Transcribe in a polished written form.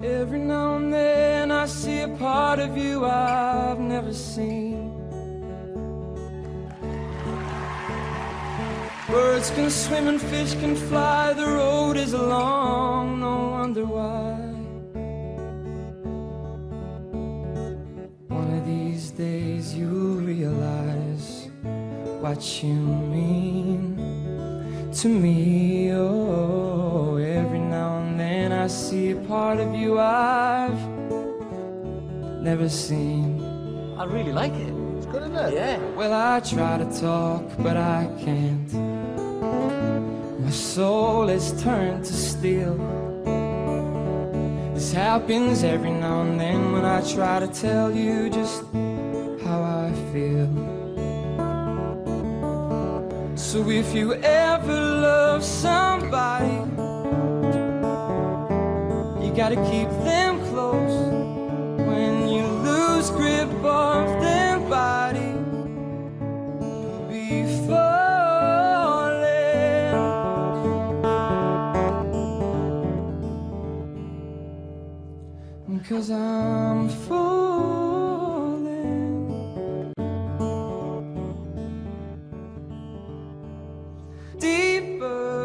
Every now and then I see a part of you I've never seen. Birds can swim and fish can fly, the road is long, no wonder why. One of these days you'll realize what you mean to me. Oh, every now and then I see a part of you I've never seen. I really like it. It's good, isn't it? Yeah. Well, I try to talk, but I can't. My soul is turned to steel. This happens every now and then when I try to tell you just how I feel. So if you ever love somebody, you gotta keep them close. When you lose grip of their body, you'll be falling. 'Cause I'm falling deeper.